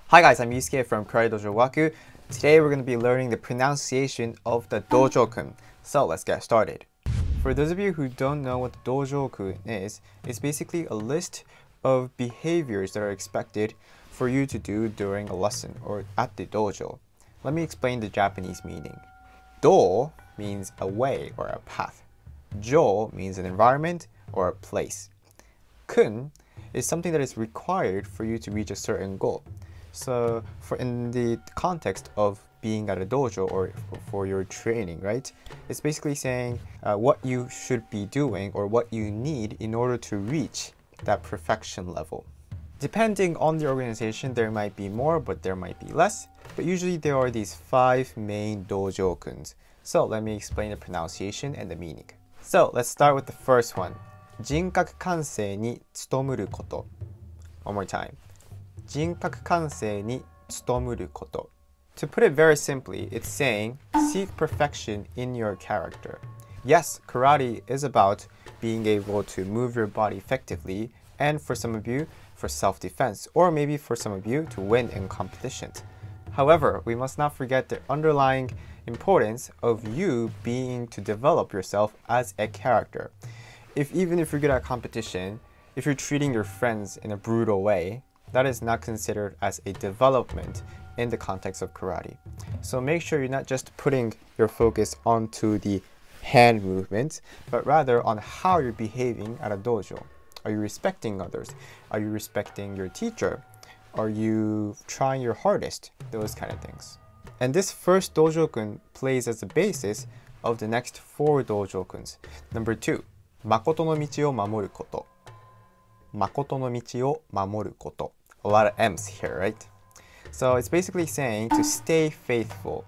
Hi guys, I'm Yusuke from Karate Dojo Waku. Today we're going to be learning the pronunciation of the Dojo-kun. So let's get started. For those of you who don't know what the Dojo-kun is, it's basically a list of behaviors that are expected for you to do during a lesson or at the dojo. Let me explain the Japanese meaning. Do means a way or a path. Jo means an environment or a place. Kun is something that is required for you to reach a certain goal. So in the context of being at a dojo or for your training, right? It's basically saying what you should be doing or what you need in order to reach that perfection level. Depending on the organization, there might be more, but there might be less. But usually there are these 5 main dojo-kuns. So let me explain the pronunciation and the meaning. So let's start with the first one. 人格完成に努むること. One more time. 人格完成に努むること. To put it very simply, it's saying seek perfection in your character. Yes, karate is about being able to move your body effectively, and for some of you, for self-defense, or maybe for some of you to win in competitions. However, we must not forget the underlying importance of you being to develop yourself as a character. Even if you're good at competition, if you're treating your friends in a brutal way, that is not considered as a development in the context of karate. So make sure you're not just putting your focus onto the hand movements, but rather on how you're behaving at a dojo. Are you respecting others? Are you respecting your teacher? Are you trying your hardest? Those kind of things. And this first dojo-kun plays as the basis of the next 4 dojo-kuns. Number 2, 誠の道を守ること. 誠の道を守ること. A lot of M's here, right? So it's basically saying to stay faithful.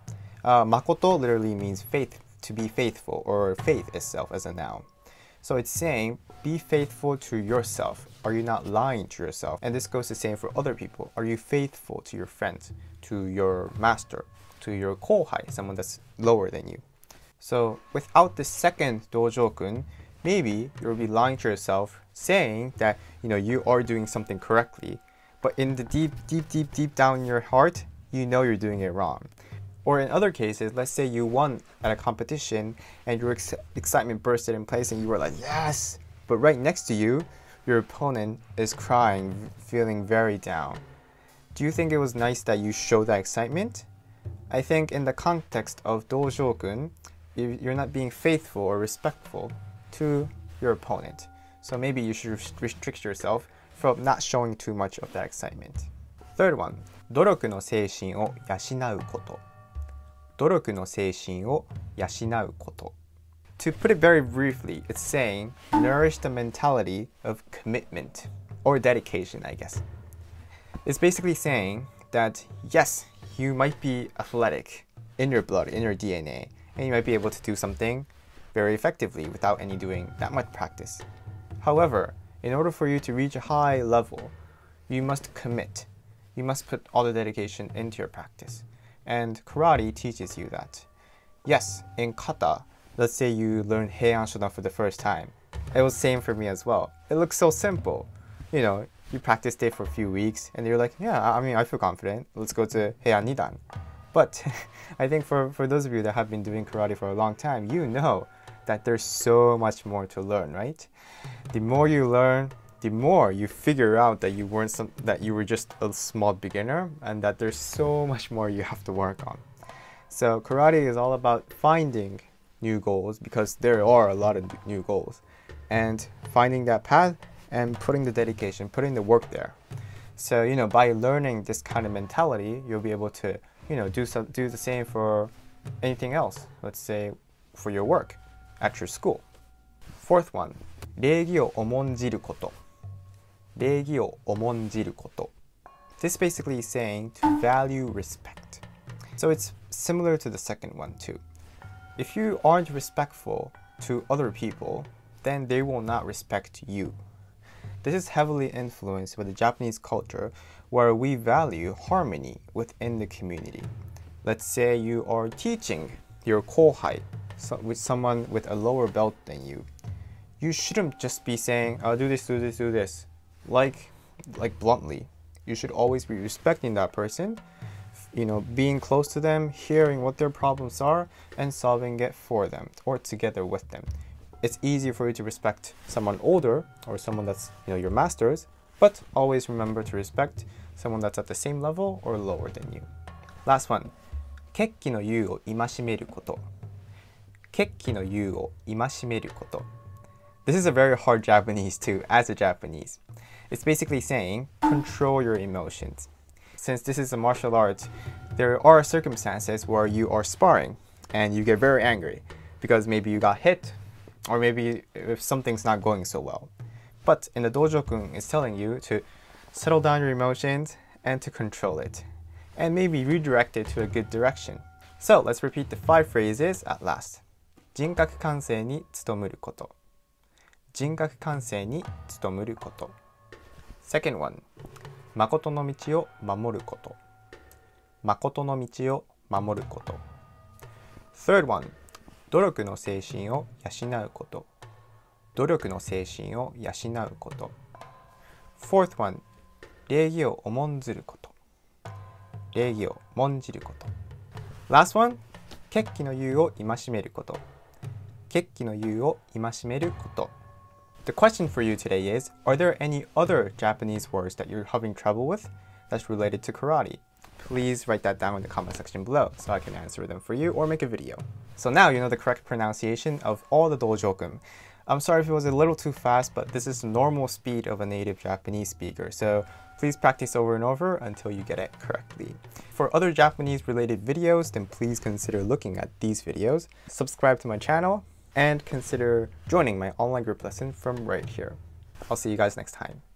Makoto literally means faith, to be faithful, or faith itself as a noun. So it's saying be faithful to yourself. Are you not lying to yourself? And this goes the same for other people. Are you faithful to your friends, to your master, to your kohai, someone that's lower than you? So without the second dojo-kun, maybe you'll be lying to yourself, saying that you are doing something correctly, but in the deep down in your heart, you know you're doing it wrong. Or in other cases, let's say you won at a competition and your excitement bursted in place and you were like, yes! But right next to you, your opponent is crying, feeling very down. Do you think it was nice that you showed that excitement? I think in the context of dojo-kun, you're not being faithful or respectful to your opponent. So maybe you should restrict yourself from not showing too much of that excitement. Third one, 努力の精神を養うこと. 努力の精神を養うこと. To put it very briefly, it's saying nourish the mentality of commitment or dedication, I guess. It's basically saying that yes, you might be athletic in your blood, in your DNA, and you might be able to do something very effectively without doing that much practice. However, in order for you to reach a high level, you must commit. You must put all the dedication into your practice. And karate teaches you that. Yes, in kata, let's say you learn Heian Shodan for the first time. It was the same for me as well. It looks so simple. You practiced it for a few weeks and you're like, yeah, I feel confident. Let's go to Heian Nidan. But I think for those of you that have been doing karate for a long time, you know that there's so much more to learn, right? The more you learn, the more you figure out that you were just a small beginner and that there's so much more you have to work on. So karate is all about finding new goals, because there are a lot of new goals, and finding that path and putting the dedication, putting the work there. So by learning this kind of mentality, you'll be able to do the same for anything else. Let's say for your work at your school. Fourth one, 礼儀を重んじること. 礼儀を重んじること. This basically is saying to value respect. So it's similar to the second one too. If you aren't respectful to other people, then they will not respect you. This is heavily influenced by the Japanese culture, where we value harmony within the community. Let's say you are teaching your kohai, with someone with a lower belt than you. You shouldn't just be saying, do this, like bluntly. you should always be respecting that person, you know, being close to them, hearing what their problems are, and solving it for them or together with them. It's easy for you to respect someone older or someone that's, you know, your masters, but always remember to respect someone that's at the same level or lower than you. Last one. 決起の言うを戒めること。決起の言うを戒めること。This is a very hard Japanese too, as a Japanese. It's basically saying, control your emotions. Since this is a martial art, there are circumstances where you are sparring and you get very angry because maybe you got hit or maybe if something's not going so well. But in the Dojo-kun, it's telling you to settle down your emotions and to control it and maybe redirect it to a good direction. So let's repeat the 5 phrases at last. 人格完成に努めること。人格完成に努めること。Second one. 誠の道を守ること。誠の道を守ること。Third one. 努力の精神を養うこと。努力の精神を養うこと。Fourth one. 礼儀を重んずること。礼儀を重んじること。Last one. 決起の言うを戒めること。決起の言うを戒めること。The question for you today is, are there any other Japanese words that you're having trouble with that's related to karate? Please write that down in the comment section below so I can answer them for you or make a video. So now you know the correct pronunciation of all the Dojo-kun. I'm sorry if it was a little too fast, but this is the normal speed of a native Japanese speaker, so please practice over and over until you get it correctly. For other Japanese related videos, then please consider looking at these videos, subscribe to my channel, and consider joining my online group lesson from right here. I'll see you guys next time.